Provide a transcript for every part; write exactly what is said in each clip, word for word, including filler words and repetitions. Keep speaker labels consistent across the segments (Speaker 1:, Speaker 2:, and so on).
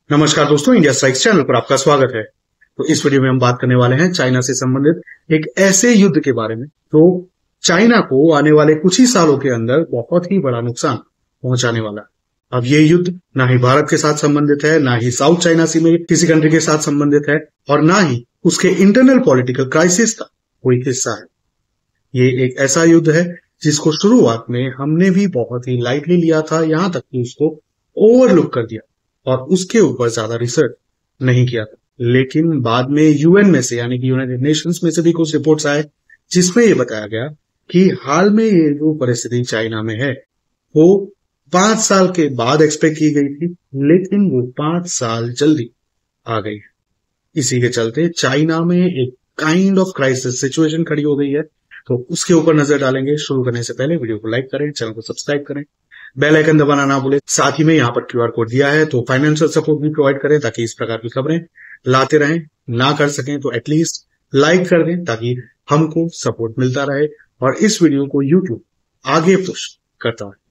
Speaker 1: नमस्कार दोस्तों, India strikes channel पर आपका स्वागत है। तो इस वीडियो में हम बात करने वाले हैं चाइना से संबंधित एक ऐसे युद्ध के बारे में जो चाइना को आने वाले कुछ ही सालों के अंदर बहुत ही बड़ा नुकसान पहुंचाने वाला है। अब ये युद्ध ना ही भारत के साथ संबंधित है, ना ही साउथ चाइना सी में किसी कंट्री के साथ संबंधित है और ना ही उसके इंटरनल पॉलिटिकल क्राइसिस का कोई हिस्सा है। ये एक ऐसा युद्ध है जिसको शुरुआत में हमने भी बहुत ही लाइटली लिया था, यहां तक कि उसको ओवरलुक कर दिया और उसके ऊपर ज्यादा रिसर्च नहीं किया था। लेकिन बाद में यूएन में से यानी कि यूनाइटेड नेशंस में से भी कुछ रिपोर्ट्स आए जिसमें ये बताया गया कि हाल में ये जो परिस्थिति चाइना में है वो पांच साल के बाद एक्सपेक्ट की गई थी, लेकिन वो पांच साल जल्दी आ गई। इसी के चलते चाइना में एक काइंड ऑफ क्राइसिस सिचुएशन खड़ी हो गई है। तो उसके ऊपर नजर डालेंगे। शुरू करने से पहले वीडियो को लाइक करें, चैनल को सब्सक्राइब करें, बेल आइकन दबाना ना भूलें। साथ ही में यहाँ पर क्यूआर कोड दिया है तो फाइनेंशियल सपोर्ट भी प्रोवाइड करें ताकि इस प्रकार की खबरें लाते रहें। ना कर सकें तो एटलीस्ट लाइक कर दें ताकि हमको सपोर्ट मिलता रहे और इस वीडियो को यूट्यूब आगे पुश करता रहे।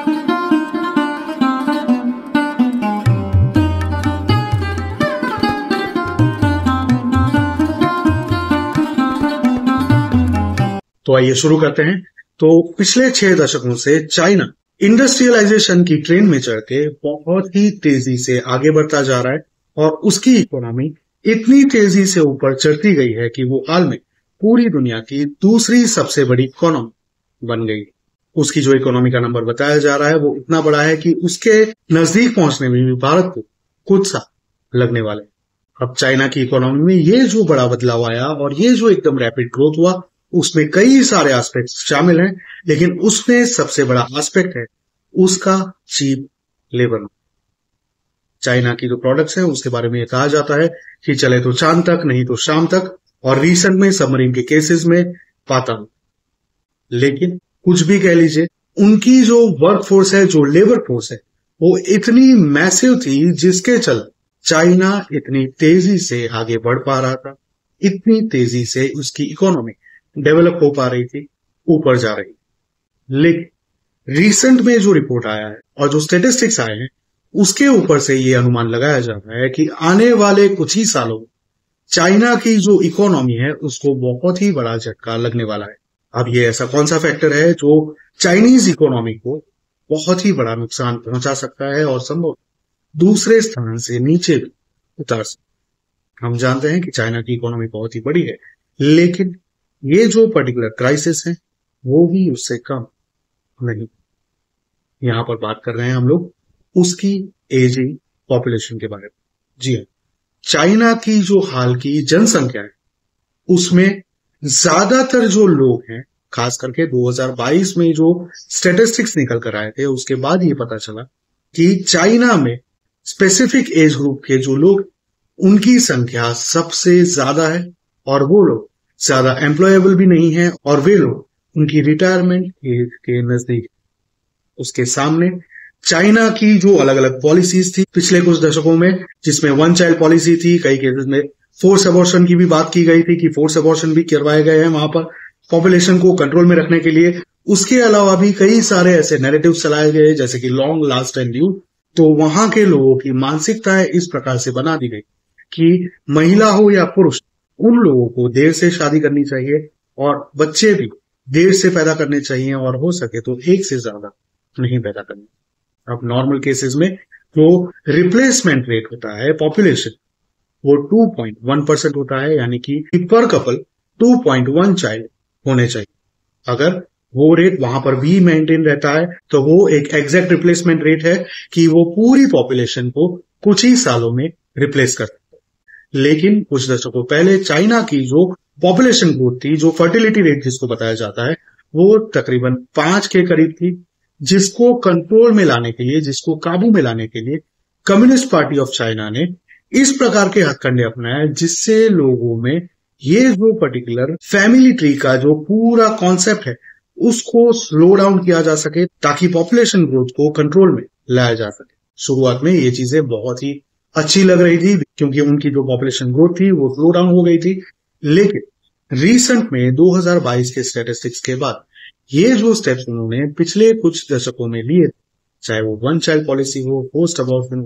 Speaker 1: तो आइए शुरू करते हैं। तो पिछले छह दशकों से चाइना इंडस्ट्रियलाइजेशन की ट्रेन में चढ़ के बहुत ही तेजी से आगे बढ़ता जा रहा है और उसकी इकोनॉमी इतनी तेजी से ऊपर चढ़ती गई है कि वो हाल में पूरी दुनिया की दूसरी सबसे बड़ी इकोनॉमी बन गई। उसकी जो इकोनॉमी का नंबर बताया जा रहा है वो इतना बड़ा है कि उसके नजदीक पहुंचने में भी भारत को कुछ साल लगने वाले। अब चाइना की इकोनॉमी में ये जो बड़ा बदलाव आया और ये जो एकदम रैपिड ग्रोथ हुआ उसमें कई सारे एस्पेक्ट शामिल हैं, लेकिन उसमें सबसे बड़ा एस्पेक्ट है उसका चीप लेबर। चाइना की जो प्रोडक्ट्स हैं उसके बारे में ये कहा जाता है कि चले तो चांद तक, नहीं तो शाम तक, और रिसेंट में सबमरीन के केसेस में पाताल। लेकिन कुछ भी कह लीजिए, उनकी जो वर्क फोर्स है, जो लेबर फोर्स है, वो इतनी मैसिव थी जिसके चल चाइना इतनी तेजी से आगे बढ़ पा रहा था, इतनी तेजी से उसकी इकोनॉमी डेवलप हो पा रही थी, ऊपर जा रही। लेकिन रिसेंट में जो रिपोर्ट आया है और जो स्टेटिस्टिक्स आए हैं उसके ऊपर से ये अनुमान लगाया जा रहा है कि आने वाले कुछ ही सालों में चाइना की जो इकोनॉमी है उसको बहुत ही बड़ा झटका लगने वाला है। अब ये ऐसा कौन सा फैक्टर है जो चाइनीज इकोनॉमी को बहुत ही बड़ा नुकसान पहुंचा सकता है और संभव दूसरे स्थान से नीचे भी उतार सकता। हम जानते हैं कि चाइना की इकोनॉमी बहुत ही बड़ी है, लेकिन ये जो पर्टिकुलर क्राइसिस है वो भी उससे कम नहीं। यहां पर बात कर रहे हैं हम लोग उसकी एजिंग पॉपुलेशन के बारे में। जी हाँ, चाइना की जो हाल की जनसंख्या है उसमें ज्यादातर जो लोग हैं, खास करके दो हज़ार बाईस में जो स्टैटिस्टिक्स निकल कर आए थे उसके बाद ये पता चला कि चाइना में स्पेसिफिक एज ग्रुप के जो लोग उनकी संख्या सबसे ज्यादा है और वो लोग ज्यादा एम्प्लॉयबल भी नहीं है और वे लोग उनकी रिटायरमेंट एज के नजदीक। उसके सामने चाइना की जो अलग अलग पॉलिसीज थी पिछले कुछ दशकों में, जिसमें वन चाइल्ड पॉलिसी थी, कई केसेस में फोर्स अबॉर्शन की भी बात की गई थी कि फोर्स अबॉर्शन भी करवाए गए हैं वहां पर पॉपुलेशन को कंट्रोल में रखने के लिए। उसके अलावा भी कई सारे ऐसे नैरेटिव चलाए गए जैसे कि लॉन्ग लास्ट एंड ड्यू। तो वहां के लोगों की मानसिकता इस प्रकार से बना दी गई कि महिला हो या पुरुष, उन लोगों को देर से शादी करनी चाहिए और बच्चे भी देर से पैदा करने चाहिए और हो सके तो एक से ज्यादा नहीं पैदा करने। अब नॉर्मल केसेस में जो रिप्लेसमेंट रेट होता है पॉपुलेशन वो टू पॉइंट वन परसेंट होता है, यानी कि पर couple two point one child होने चाहिए। अगर वो रेट वहां पर भी मेंटेन रहता है तो वो एक एग्जैक्ट रिप्लेसमेंट रेट है कि वो पूरी पॉपुलेशन को कुछ ही सालों में रिप्लेस कर। लेकिन कुछ दशकों पहले चाइना की जो पॉपुलेशन ग्रोथ थी, जो फर्टिलिटी रेट जिसको बताया जाता है, वो तकरीबन पांच के करीब थी, जिसको कंट्रोल में लाने के लिए, जिसको काबू में लाने के लिए कम्युनिस्ट पार्टी ऑफ चाइना ने इस प्रकार के हथकंडे अपनाए जिससे लोगों में ये जो पर्टिकुलर फैमिली ट्री का जो पूरा कॉन्सेप्ट है उसको स्लो डाउन किया जा सके ताकि पॉपुलेशन ग्रोथ को कंट्रोल में लाया जा सके। शुरुआत में ये चीजें बहुत ही अच्छी लग रही थी क्योंकि उनकी जो पॉपुलेशन ग्रोथ थी वो स्लो डाउन हो गई थी। लेकिन रिसेंट में दो हज़ार बाईस के स्टैटिस्टिक्स के बाद ये जो स्टेप्स उन्होंने पिछले कुछ दशकों में लिए, चाहे वो वन चाइल्ड पॉलिसी हो, पोस्ट अबॉर्शन हो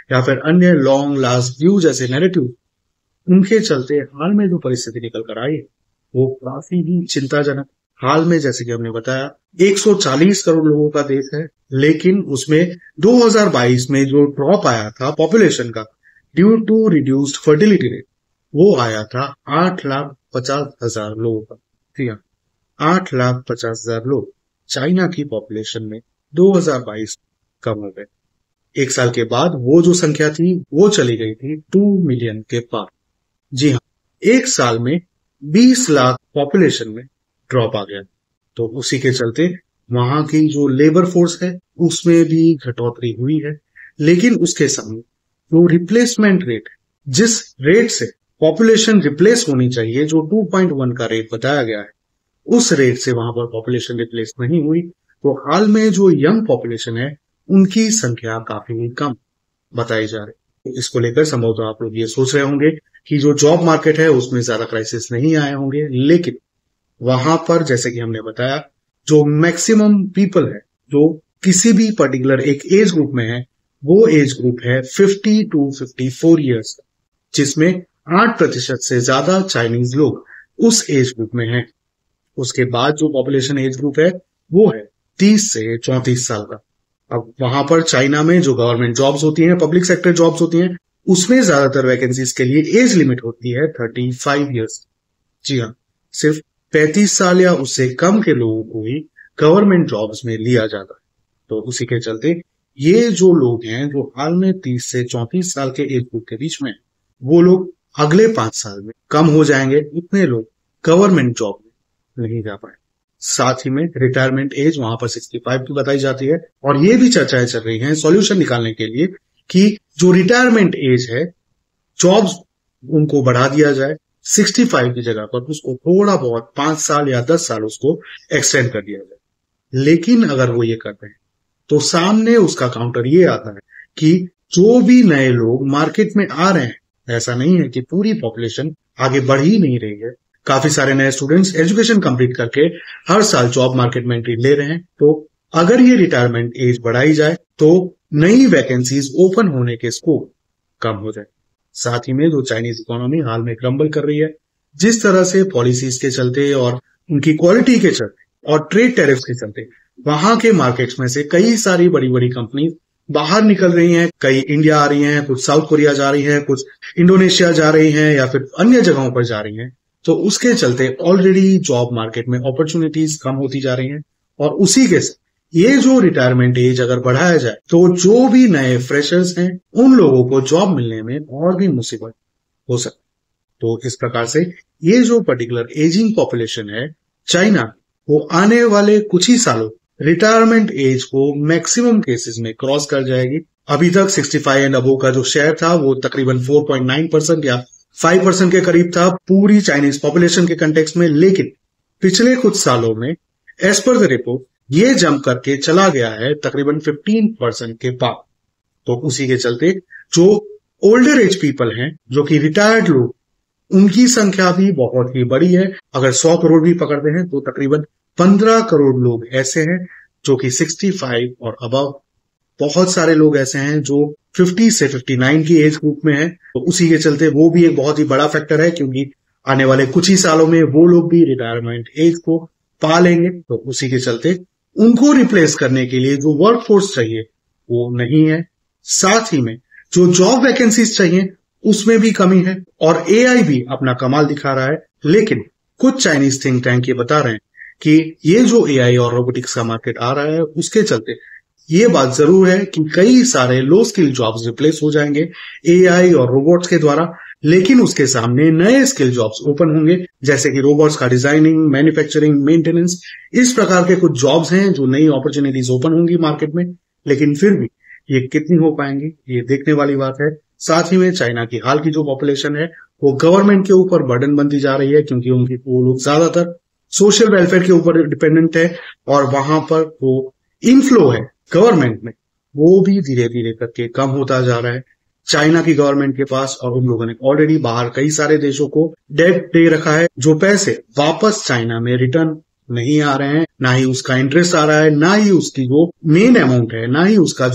Speaker 1: या फिर अन्य लॉन्ग लास्ट व्यू जैसे नैरेटिव, उनके चलते हाल में जो परिस्थिति निकल कर आई है वो काफी ही चिंताजनक। हाल में जैसे कि हमने बताया एक सौ चालीस करोड़ लोगों का देश है, लेकिन उसमें दो हज़ार बाईस में जो ड्रॉप आया था पॉपुलेशन का due to reduced fertility rate, वो आया था आठ लाख पचास हजार लोगों का। ठीक है, आठ लाख पचास हजार लोग चाइना की पॉपुलेशन में दो हज़ार बाईस कम हो गए। एक साल के बाद वो जो संख्या थी वो चली गई थी टू मिलियन के पार। जी हाँ, एक साल में बीस लाख पॉपुलेशन में ड्रॉप आ गया। तो उसी के चलते वहां की जो लेबर फोर्स है उसमें भी घटोतरी हुई है, लेकिन उसके सामने जो रिप्लेसमेंट रेट, जिस रेट से पॉपुलेशन रिप्लेस होनी चाहिए, जो टू पॉइंट वन का रेट बताया गया है, उस रेट से वहां पर पॉपुलेशन रिप्लेस नहीं हुई। तो हाल में जो यंग पॉपुलेशन है उनकी संख्या काफी कम बताई जा रही है। इसको लेकर संभवतः आप लोग ये सोच रहे होंगे कि जो जॉब मार्केट है उसमें ज्यादा क्राइसिस नहीं आए होंगे, लेकिन वहां पर जैसे कि हमने बताया जो मैक्सिमम पीपल है जो किसी भी पर्टिकुलर एक एज ग्रुप में है, वो एज ग्रुप है fifty two fifty four years, जिसमें आठ प्रतिशत से ज्यादा चाइनीज लोग उस एज ग्रुप में हैं। उसके बाद जो पॉपुलेशन एज ग्रुप है वो है तीस से चौंतीस साल का। अब वहां पर चाइना में जो गवर्नमेंट जॉब्स होती हैं, पब्लिक सेक्टर जॉब्स होती हैं, उसमें ज्यादातर वैकेंसीज के लिए एज लिमिट होती है थर्टी फाइव ईयर्स। जी हाँ, सिर्फ पैंतीस साल या उससे कम के लोगों को ही गवर्नमेंट जॉब्स में लिया जाता है। तो उसी के चलते ये जो लोग हैं जो हाल में तीस से चौंतीस साल के एज ग्रुप के बीच में, वो लोग अगले पांच साल में कम हो जाएंगे, इतने लोग गवर्नमेंट जॉब में नहीं जा पाए। साथ ही में रिटायरमेंट एज वहां पर सिक्सटी फाइव की बताई जाती है, और ये भी चर्चाएं चल रही हैं सॉल्यूशन निकालने के लिए कि जो रिटायरमेंट एज है, जॉब्स उनको बढ़ा दिया जाए, सिक्सटी फाइव की जगह पर उसको थोड़ा बहुत पांच साल या दस साल उसको एक्सटेंड कर दिया जाए। लेकिन अगर वो ये करते हैं तो सामने उसका काउंटर ये आता है कि जो भी नए लोग मार्केट में आ रहे हैं, ऐसा नहीं है कि पूरी पॉपुलेशन आगे बढ़ ही नहीं रही है, काफी सारे नए स्टूडेंट्स एजुकेशन कंप्लीट करके हर साल जॉब मार्केट में एंट्री ले रहे हैं। तो अगर ये रिटायरमेंट एज बढ़ाई जाए तो नई वैकेंसीज ओपन होने के स्कोप कम हो जाए। साथ ही में जो चाइनीज इकोनॉमी हाल में क्रम्बल कर रही है, जिस तरह से पॉलिसीज के चलते और उनकी क्वालिटी के चलते और ट्रेड टैरिफ्स के चलते वहां के मार्केट्स में से कई सारी बड़ी बड़ी कंपनी बाहर निकल रही हैं, कई इंडिया आ रही हैं, कुछ साउथ कोरिया जा रही हैं, कुछ इंडोनेशिया जा रही हैं या फिर अन्य जगहों पर जा रही हैं। तो उसके चलते ऑलरेडी जॉब मार्केट में अपॉर्चुनिटीज कम होती जा रही हैं, और उसी के साथ ये जो रिटायरमेंट एज अगर बढ़ाया जाए तो जो भी नए फ्रेशर्स हैं उन लोगों को जॉब मिलने में और भी मुसीबत हो सकती। तो इस प्रकार से ये जो पर्टिकुलर एजिंग पॉपुलेशन है चाइना, वो आने वाले कुछ ही सालों रिटायरमेंट एज को मैक्सिमम केसेस में क्रॉस कर जाएगी। अभी तक सिक्सटी फाइव एंड अबोव का जो शेयर था वो तकरीबन फोर पॉइंट नाइन परसेंट या फाइव परसेंट के करीब था पूरी चाइनीज पॉपुलेशन के कंटेक्स्ट में, लेकिन पिछले कुछ सालों में एज पर द रिपोर्ट ये जंप करके चला गया है तकरीबन फिफ्टीन परसेंट के पार। तो उसी के चलते जो ओल्डर एज पीपल हैं, जो कि रिटायर्ड लोग, उनकी संख्या भी बहुत ही बड़ी है। अगर सौ करोड़ भी पकड़ते हैं तो तकरीबन पंद्रह करोड़ लोग ऐसे हैं जो कि सिक्सटी फाइव और अबव। बहुत सारे लोग ऐसे हैं जो फिफ्टी से फिफ्टी नाइन की एज ग्रुप में हैं। तो उसी के चलते वो भी एक बहुत ही बड़ा फैक्टर है, क्योंकि आने वाले कुछ ही सालों में वो लोग भी रिटायरमेंट एज को पा लेंगे। तो उसी के चलते उनको रिप्लेस करने के लिए जो वर्क फोर्स चाहिए वो नहीं है। साथ ही में जो जॉब वैकेंसीज चाहिए उसमें भी कमी है, और एआई भी अपना कमाल दिखा रहा है। लेकिन कुछ चाइनीज थिंक टैंक ये बता रहे हैं कि ये जो एआई और रोबोटिक्स का मार्केट आ रहा है उसके चलते ये बात जरूर है कि कई सारे लो स्किल जॉब्स रिप्लेस हो जाएंगे एआई और रोबोट्स के द्वारा, लेकिन उसके सामने नए स्किल जॉब्स ओपन होंगे, जैसे कि रोबोट्स का डिजाइनिंग, मैन्युफैक्चरिंग, मेंटेनेंस। इस प्रकार के कुछ जॉब्स हैं जो नई अपॉर्चुनिटीज ओपन होंगी मार्केट में, लेकिन फिर भी ये कितनी हो पाएंगी ये देखने वाली बात है। साथ ही में चाइना की हाल की जो पॉपुलेशन है वो गवर्नमेंट के ऊपर बर्डन बनती जा रही है, क्योंकि उनकी वो लोग ज्यादातर सोशल वेलफेयर के ऊपर डिपेंडेंट है, और वहां पर वो इनफ्लो है गवर्नमेंट में वो भी धीरे धीरे करके कम होता जा रहा है चाइना की गवर्नमेंट के पास। और उन लोगों ने ऑलरेडी बाहर कई सारे देशों को डेट दे रखा है, जो पैसे वापस चाइना में रिटर्न नहीं आ रहे हैं, ना ही उसका इंटरेस्ट आ रहा है, ना ही उसकी जो मेन अमाउंट है, ना ही उसका जो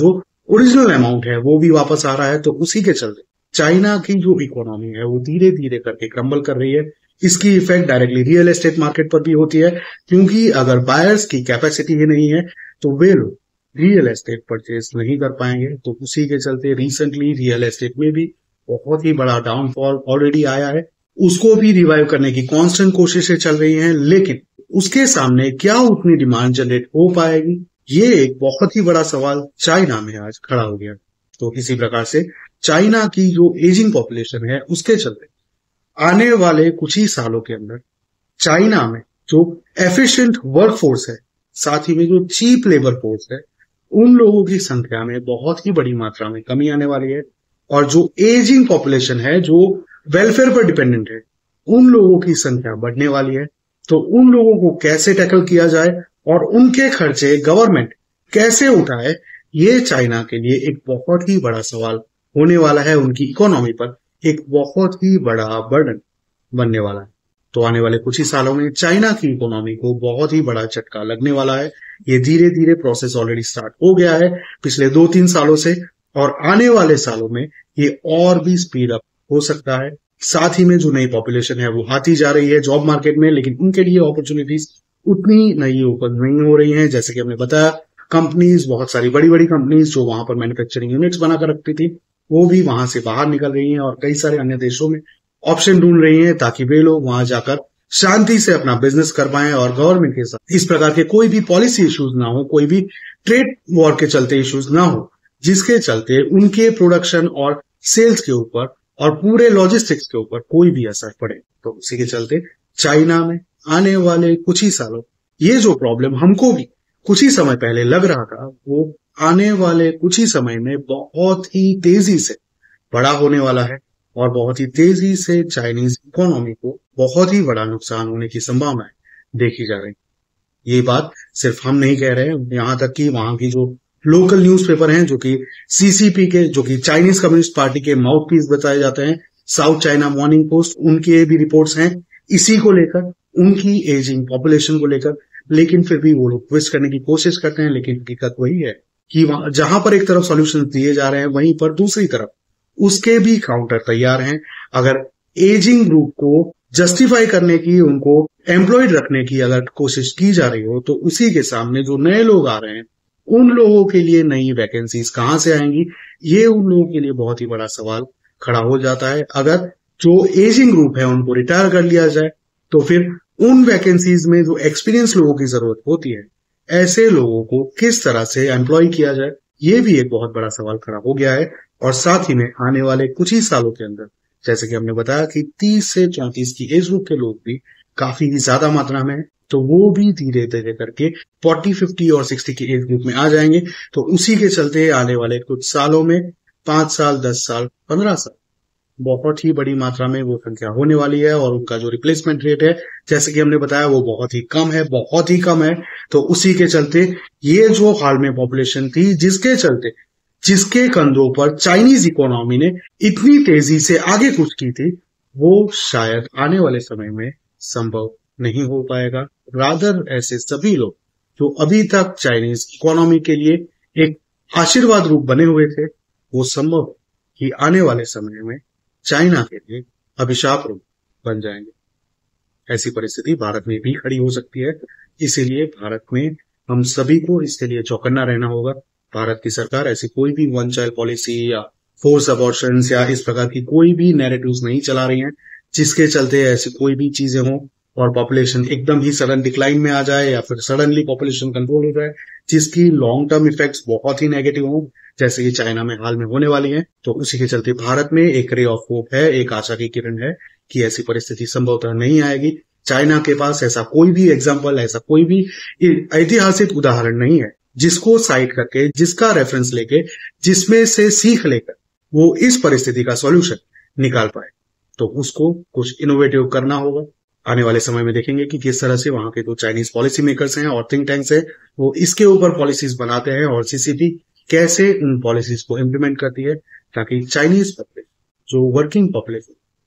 Speaker 1: ओरिजिनल अमाउंट है वो भी वापस आ रहा है। तो उसी के चलते चाइना की जो इकोनॉमी है वो धीरे धीरे करके क्रम्बल कर रही है। इसकी effect directly real estate market पर भी होती है, क्योंकि अगर बायर्स की कैपेसिटी ही नहीं है तो वे लोग रियल एस्टेट परचेज नहीं कर पाएंगे। तो उसी के चलते रिसेंटली रियल एस्टेट में भी बहुत ही बड़ा डाउनफॉल ऑलरेडी आया है। उसको भी रिवाइव करने की कांस्टेंट कोशिशें चल रही हैं, लेकिन उसके सामने क्या उतनी डिमांड जनरेट हो पाएगी, ये एक बहुत ही बड़ा सवाल चाइना में आज खड़ा हो गया। तो इसी प्रकार से चाइना की जो एजिंग पॉपुलेशन है उसके चलते आने वाले कुछ ही सालों के अंदर चाइना में जो एफिशिएंट वर्कफोर्स है, साथ ही में जो चीप लेबर फोर्स है, उन लोगों की संख्या में बहुत ही बड़ी मात्रा में कमी आने वाली है। और जो एजिंग पॉपुलेशन है, जो वेलफेयर पर डिपेंडेंट है, उन लोगों की संख्या बढ़ने वाली है। तो उन लोगों को कैसे टैकल किया जाए और उनके खर्चे गवर्नमेंट कैसे उठाए, ये चाइना के लिए एक बहुत ही बड़ा सवाल होने वाला है। उनकी इकोनॉमी पर एक बहुत ही बड़ा बर्डन बनने वाला है। तो आने वाले कुछ ही सालों में चाइना की इकोनॉमी को बहुत ही बड़ा झटका लगने वाला है। ये धीरे धीरे प्रोसेस ऑलरेडी स्टार्ट हो गया है पिछले दो तीन सालों से, और आने वाले सालों में ये और भी स्पीड अप हो सकता है। साथ ही में जो नई पॉपुलेशन है वो आती जा रही है जॉब मार्केट में, लेकिन उनके लिए अपॉर्चुनिटीज उतनी नई ओपन नहीं हो रही हैं। जैसे कि हमने बताया, कंपनीज, बहुत सारी बड़ी बड़ी कंपनीज जो वहां पर मैन्युफैक्चरिंग यूनिट्स बनाकर रखती थी, वो भी वहां से बाहर निकल रही हैं और कई सारे अन्य देशों में ऑप्शन ढूंढ रही हैं, ताकि वे लोग वहां जाकर शांति से अपना बिजनेस कर पाएं और गवर्नमेंट के साथ इस प्रकार के कोई भी पॉलिसी इश्यूज ना हो, कोई भी ट्रेड वॉर के चलते इश्यूज ना हो, जिसके चलते उनके प्रोडक्शन और सेल्स के ऊपर और पूरे लॉजिस्टिक्स के ऊपर कोई भी असर पड़े। तो उसी के चलते चाइना में आने वाले कुछ ही सालों ये जो प्रॉब्लम हमको भी कुछ ही समय पहले लग रहा था, वो आने वाले कुछ ही समय में बहुत ही तेजी से बड़ा होने वाला है और बहुत ही तेजी से चाइनीज इकोनॉमी को बहुत ही बड़ा नुकसान होने की संभावनाएं देखी जा रही। ये बात सिर्फ हम नहीं कह रहे हैं, यहाँ तक कि वहां की जो लोकल न्यूज़पेपर हैं, जो कि सीसीपी के, जो कि चाइनीज कम्युनिस्ट पार्टी के माउथपीस बताए जाते हैं, साउथ चाइना मॉर्निंग पोस्ट, उनके भी रिपोर्ट्स हैं इसी को लेकर, उनकी एजिंग पॉपुलेशन को लेकर। लेकिन फिर भी वो लोग ट्विस्ट करने की कोशिश करते हैं, लेकिन हकीकत वही है कि जहां पर एक तरफ सॉल्यूशन दिए जा रहे हैं, वहीं पर दूसरी तरफ उसके भी काउंटर तैयार हैं। अगर एजिंग ग्रुप को जस्टिफाई करने की, उनको एम्प्लॉयड रखने की अगर कोशिश की जा रही हो, तो उसी के सामने जो नए लोग आ रहे हैं, उन लोगों के लिए नई वैकेंसीज कहां से आएंगी, ये उन लोगों के लिए बहुत ही बड़ा सवाल खड़ा हो जाता है। अगर जो एजिंग ग्रुप है उनको रिटायर कर लिया जाए, तो फिर उन वैकेंसीज में जो एक्सपीरियंस लोगों की जरूरत होती है, ऐसे लोगों को किस तरह से एम्प्लॉय किया जाए, ये भी एक बहुत बड़ा सवाल खड़ा हो गया है। और साथ ही में आने वाले कुछ ही सालों के अंदर, जैसे कि हमने बताया कि तीस से चौंतीस की एज ग्रुप के लोग भी काफी ज्यादा मात्रा में है, तो वो भी धीरे धीरे करके चालीस, पचास और साठ की एज ग्रुप में आ जाएंगे। तो उसी के चलते आने वाले कुछ सालों में पांच साल, दस साल, पंद्रह साल बहुत ही बड़ी मात्रा में वो संख्या होने वाली है। और उनका जो रिप्लेसमेंट रेट है, जैसे कि हमने बताया, वो बहुत ही कम है, बहुत ही कम है। तो उसी के चलते ये जो हाल में पॉपुलेशन थी, जिसके चलते जिसके कंधों पर चाइनीज इकोनॉमी ने इतनी तेजी से आगे कुछ की थी, वो शायद आने वाले समय में संभव नहीं हो पाएगा। रादर ऐसे सभी लोग जो अभी तक चाइनीज इकोनॉमी के लिए एक आशीर्वाद रूप बने हुए थे, वो संभव है कि आने वाले समय में चाइना के लिए अभिशाप रूप बन जाएंगे। ऐसी परिस्थिति भारत में भी खड़ी हो सकती है। इसीलिए भारत में हम सभी को इसके लिए चौकन्ना रहना होगा। भारत की सरकार ऐसी कोई भी वन चाइल्ड पॉलिसी या फोर्स अबॉर्शन या इस प्रकार की कोई भी नैरेटिव्स नहीं चला रही है, जिसके चलते ऐसी कोई भी चीजें हों और पॉपुलेशन एकदम ही सडन डिक्लाइन में आ जाए या फिर सडनली पॉपुलेशन कंट्रोल हो जाए, जिसकी लॉन्ग टर्म इफेक्ट्स बहुत ही नेगेटिव हों, जैसे कि चाइना में हाल में होने वाली है। तो उसी के चलते भारत में एक रे ऑफ होप है, एक आशा की किरण है कि ऐसी परिस्थिति संभवतः नहीं आएगी। चाइना के पास ऐसा कोई भी एग्जाम्पल, ऐसा कोई भी ऐतिहासिक उदाहरण नहीं है जिसको साइट करके, जिसका रेफरेंस लेके, जिसमें से सीख लेकर वो इस परिस्थिति का सॉल्यूशन निकाल पाए। तो उसको कुछ इनोवेटिव करना होगा। आने वाले समय में देखेंगे कि किस तरह से वहां के जो चाइनीज पॉलिसी मेकर्स हैं और थिंक टैंक्स हैं, वो इसके ऊपर पॉलिसीज बनाते हैं और सीसीपी कैसे उन पॉलिसीज को इम्प्लीमेंट करती है, ताकि चाइनीज पब्लिक, जो वर्किंग पब्लिक,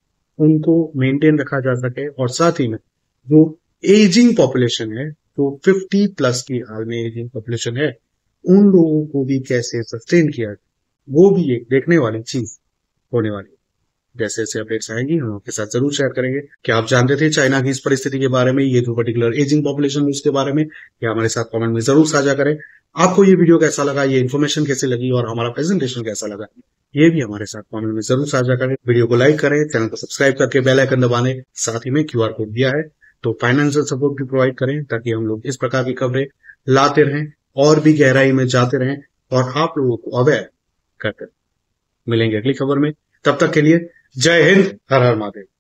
Speaker 1: उनको मेंटेन रखा जा सके। और साथ ही में जो एजिंग पॉपुलेशन है, जो पचास प्लस की हाल में एजिंग पॉपुलेशन है, उन लोगों को भी कैसे सस्टेन किया, वो भी एक देखने वाली चीज होने वाली है। जैसे जैसे अपडेट्स आएंगी हम आपके साथ जरूर शेयर करेंगे। क्या आप जानते थे चाइना की इस परिस्थिति के बारे में, ये जो पर्टिकुलर एजिंग पॉपुलेशन उसके बारे में? या हमारे साथ कमेंट में जरूर साझा करें। आपको ये वीडियो कैसा लगा, ये इन्फॉर्मेशन कैसी लगी और हमारा प्रेजेंटेशन कैसा लगा, ये भी हमारे साथ कमेंट में जरूर साझा करें। वीडियो को लाइक करें, चैनल को सब्सक्राइब करके बेल आइकन दबाने, साथ ही में क्यूआर कोड दिया है तो फाइनेंशियल सपोर्ट भी प्रोवाइड करें, ताकि हम लोग इस प्रकार की खबरें लाते रहें और भी गहराई में जाते रहें और आप लोगों को अवेयर करते रहें। मिलेंगे अगली खबर में, तब तक के लिए जय हिंद, हर हर महादेव।